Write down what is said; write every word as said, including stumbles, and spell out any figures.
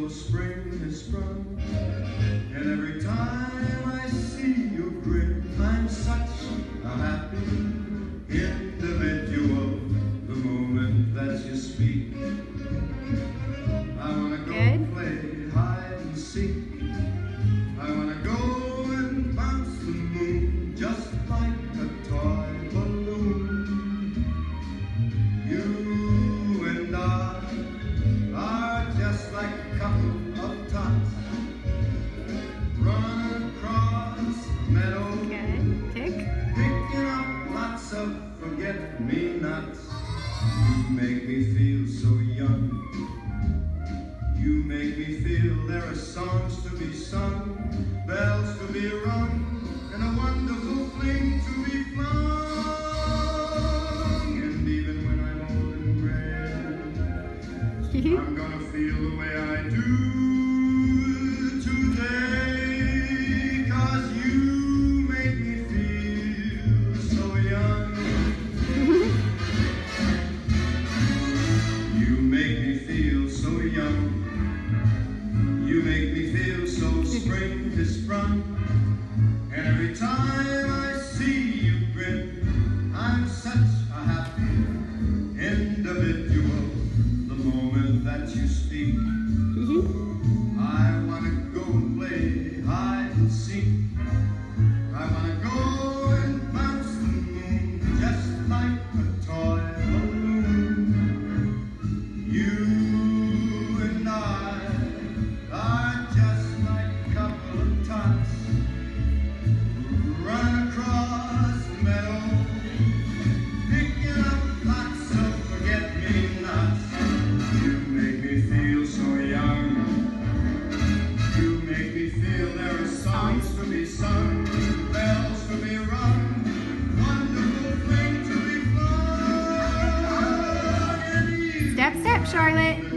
so spring has sprung, and every time I see you grin, I'm such a happy individual. The moment that you speak, I wanna go Good. play hide and seek. I wanna go and bounce the moon just like a toy balloon. You and I are just like a couple of tots running across a meadow, Good. Kick. picking up lots of forget-me-nots. You make me feel so young. You make me feel there are songs to be sung, bells to be rung, and a wonderful fling to be flung. And even when I'm old and gray, I'm gonna feel the way I do today, 'cause you make me feel so young. You make me feel so young. You make me feel so spring has sprung, and every time I see you grin, I'm such a happy individual. The moment that you speak, I want to go and play hide and seek. I want to go and bounce the moon just like a toy balloon. You and I are just like a couple of tots run across the meadow, picking up lots of forget-me-nots. You make me feel so young. You make me feel there are songs to be sung, bells to be rung, wonderful fling to be flung. And you Step, step, Charlotte.